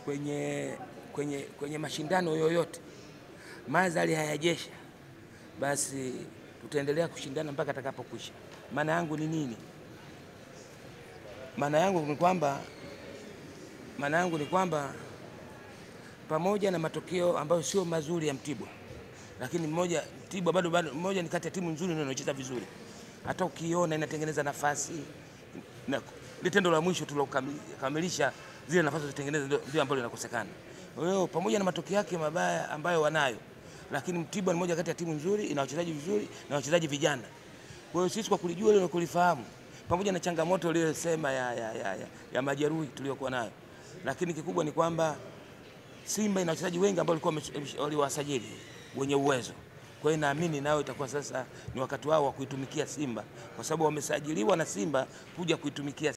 kwenye mashindano yoyote mazali hayajesha, basi tutaendelea kushindana mpaka atakapokwisha. Maana yangu ni nini? Maana yangu ni kwamba pamoja na matokeo ambayo sio mazuri ya Mtibwa, lakini Mtibwa bado mmoja ni kati ya timu nzuri na inacheza vizuri. Hata ukiona inatengeneza nafasi na tendo la mwisho tulokamilisha zile nafasi zitengeneza ndio ambalo linakosekana. Kwa hiyo pamoja na matokeo yake mabaya ambayo wanayo, lakini Mtibwa ni moja kati ya timu nzuri, ina wachezaji vizuri na wachezaji vijana. Kwa hiyo sisi kwa kulijua ile na kulifahamu, pamoja na changamoto iliyosema ya majeruhi tuliyokuwa nayo, lakini kikubwa ni kwamba Simba ina wachezaji wengi ambao waliwasajili wenye uwezo. Kwa hiyo naamini nao itakuwa sasa ni wakati wao wa kuitumikia Simba, kwa sababu wamesajiliwa na Simba kuja kuitumikia